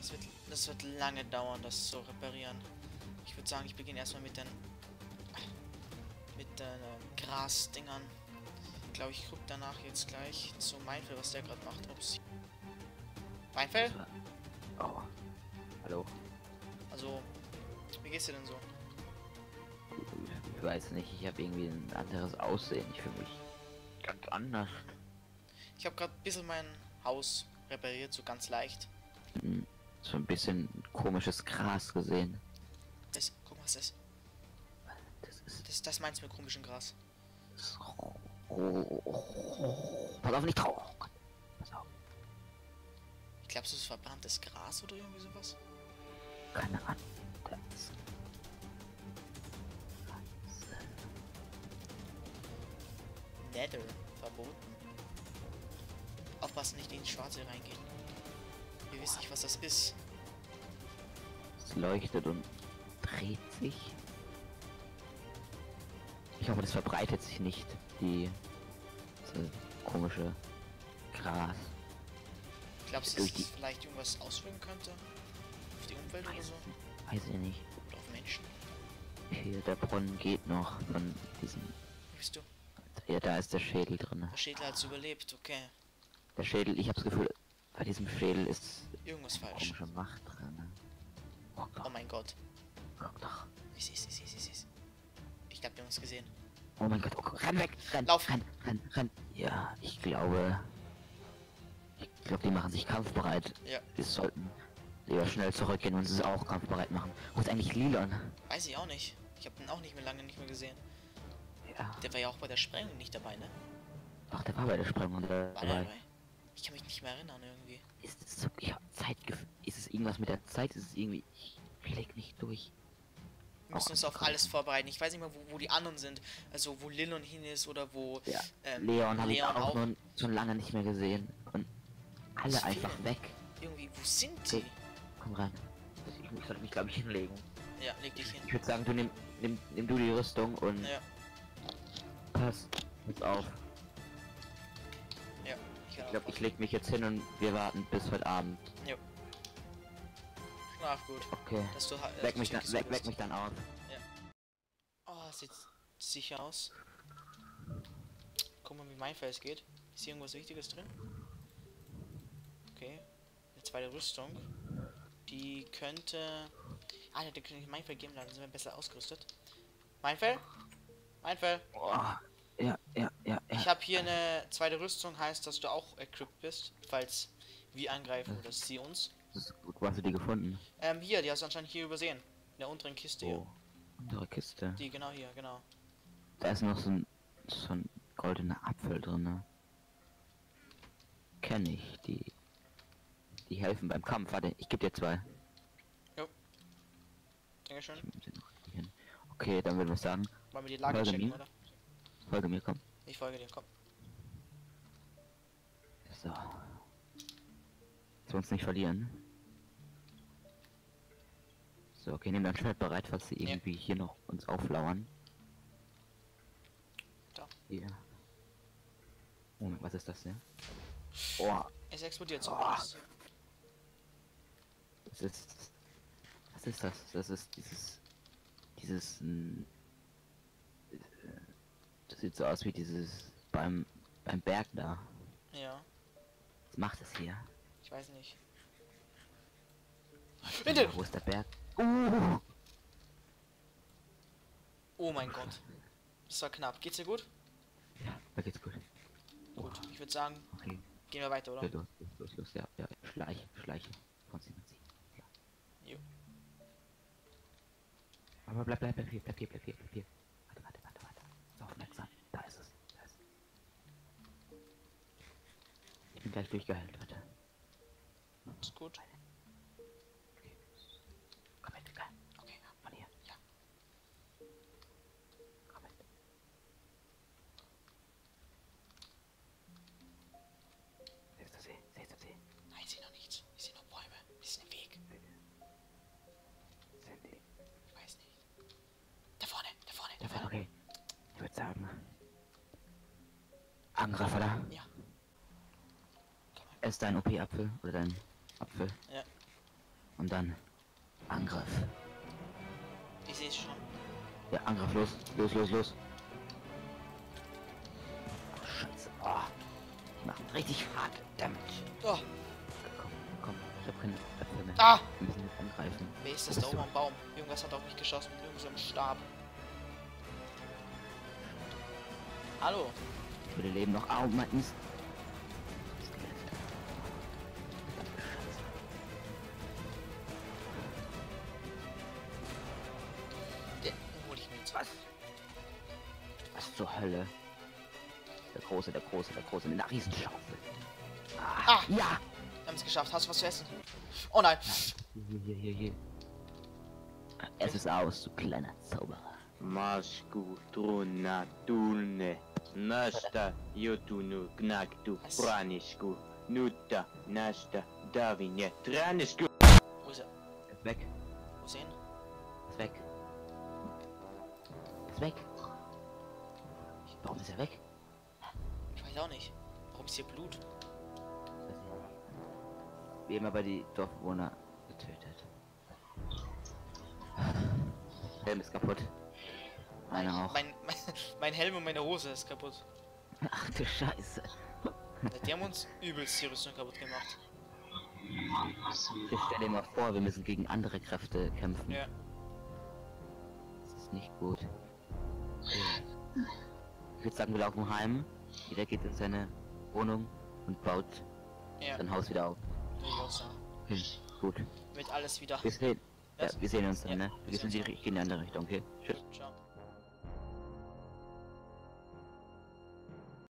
Das wird lange dauern, das zu reparieren. Ich würde sagen, ich beginne erstmal mit den Grasdingern. Ich glaube, ich gucke danach jetzt gleich zu Mindfell, was der gerade macht. Ups. Mindfell? Oh. Hallo. Also, wie geht's dir denn so? Ich weiß nicht, ich habe irgendwie ein anderes Aussehen. Ich fühle mich ganz anders. Ich habe gerade ein bisschen mein Haus repariert, so ganz leicht. So ein bisschen komisches Gras gesehen. Guck mal, was das ist. Das meinst du mit komischem Gras? Pass auf, nicht drauf. Pass auf. Ich glaube, es ist verbranntes Gras oder irgendwie sowas. Keine Ahnung. Das Nether verboten. Aufpassen, nicht in die Schwarze reingehen. Wir wissen nicht, was das ist. Es leuchtet und dreht sich. Ich hoffe, das verbreitet sich nicht, diese komische Gras. Glaubst du, dass es vielleicht irgendwas auswirken könnte? Auf die Umwelt oder so? Weiß ich nicht. Oder auf Menschen? Hier, der Brunnen geht noch von diesem... Wo bist du? Ja, da ist der Schädel drin. Der Schädel hat überlebt, okay. Der Schädel, ich habe das Gefühl, bei diesem Schädel ist irgendwas falsch. Komische Macht drin. Oh mein Gott. Guck doch. Ich seh's. Ich glaube, wir haben uns gesehen. Oh mein Gott, oh, renn weg! Renn! Lauf! Renn! Ja, ich glaube, die machen sich kampfbereit. Ja. Wir sollten lieber schnell zurückgehen und sie auch kampfbereit machen. Wo ist eigentlich Lilon? Weiß ich auch nicht. Ich habe ihn auch lange nicht mehr gesehen. Ja. Der war ja auch bei der Sprengung nicht dabei, ne? Ach, der war bei der Sprengung War der dabei. dabei? Ich kann mich nicht mehr erinnern irgendwie. Ist es so, ich hab Zeitgefühl. Ist es irgendwas mit der Zeit? Ist es irgendwie... Ich blick nicht durch. Wir müssen uns auf alles vorbereiten. Ich weiß nicht mal, wo die anderen sind. Also, wo Lilon hin ist oder wo... Ja, Leon habe ich auch noch schon lange nicht mehr gesehen. Und alle einfach weg. Irgendwie, wo sind die? Okay. Komm rein. Ich sollte mich, glaube ich, hinlegen. Ja, leg dich hin. Ich würde sagen, nimm du die Rüstung und... Ja. Pass jetzt auf. Ja, ich glaube, ich leg mich jetzt hin und wir warten bis heute Abend. Jo. Schlaf gut. Okay. Dass du, weck mich dann auf. Ja. Oh, sieht sicher aus. Guck mal, wie mein Face geht. Ist hier irgendwas Wichtiges drin? Okay. Eine zweite Rüstung. Die könnte... Ah, der könnte ich Mindfell geben, dann sind wir besser ausgerüstet. Mindfell? Oh, ja. Ich habe hier eine zweite Rüstung, heißt, dass du auch equipped bist, falls wir angreifen oder sie uns. Das ist gut, wo hast du die gefunden? Hier, die hast du anscheinend hier übersehen. In der unteren Kiste hier. Untere Kiste. Die, genau hier, genau. Da ist noch so ein goldener Apfel drin, ne? Kenne ich, die helfen beim Kampf. Warte, ich gebe dir 2. Jo. Dankeschön. Okay, dann würde ich sagen. Wollen wir die Lage checken, oder? Folge mir, komm. Ich folge dir, komm. So. Dass wir uns nicht verlieren. So, okay, nimm dein Schwert bereit, falls sie irgendwie hier noch uns auflauern. Da. Hier. Oh, was ist das denn? Oh. Es explodiert so. Was ist das? Das ist dieses das sieht so aus wie dieses beim Berg da. Ja. Was macht es hier? Ich weiß nicht. Bitte! Wo ist der Berg? Oh mein Gott. Das war knapp. Geht's dir gut? Ja, da geht's gut. Gut, ich würde sagen, Okay. gehen wir weiter, oder? Ja, los, ja. Schleiche. Konzentrieren. Ja. Jo. Aber bleib hier. Warte. So, aufmerksam. Da ist es. Ich bin gleich durchgeheilt, warte. Ist gut. Okay. Komm mit, egal. Okay, Von hier. Ja. Komm mit. Siehst du sie? Nein, ich sehe noch nichts. Ich sehe nur Bäume. Die sind im Weg. Sind die? Ich weiß nicht. Da vorne. Okay. Ich würde sagen. Angriff, oder? Ja. Ist dein OP-Apfel oder dein Apfel? Ja. Und dann Angriff. Ich sehe es schon. Ja, Angriff, los. Los, los, los. Oh, Scheiße. Oh. Die machen richtig hart Damage. Oh. Komm, komm. Ich hab keine Äpfel mehr. Ah! Wir müssen jetzt angreifen. Wer ist das Wo da bist oben du? am Baum? Irgendwas hat auf mich geschossen. Irgend so ein Stab. Hallo? Ich würde leben noch. Au, mein Mist. Den hol ich mir jetzt. Was? Was zur Hölle? Der Große, der Große, der Große mit einer Riesenschaufel. Ah! Ja! Wir haben es geschafft. Hast du was zu essen? Oh nein! Hier. Es ist aus, du kleiner Zauberer. Masku, truna, tulne, nasta, jotunu, gnaktu, Was? pranisku, nuta, nasta, davinje, tranisku. Wo ist er? Ist weg. Wo ist er hin? Ist weg. Ist weg. Warum ist er weg? Ich weiß auch nicht. Warum ist hier Blut? Weiß ich nicht. Wie immer bei die Dorfbewohner getötet. Helm ist kaputt. Meiner auch. Mein Helm und meine Hose ist kaputt. Ach du Scheiße. Die haben uns übelst die Rüstung kaputt gemacht. Ich stell dir mal vor, wir müssen gegen andere Kräfte kämpfen. Ja. Das ist nicht gut. Ich würde sagen, wir laufen heim. Jeder geht in seine Wohnung und baut Ja. sein Haus wieder auf. Will ich auch sagen. Gut. Mit alles wieder. Wir sehen, ja, Was? wir sehen uns dann, Ja, ne? wir Wir sehen sind uns die, gehen in die andere Richtung, okay? Tschüss. Ciao.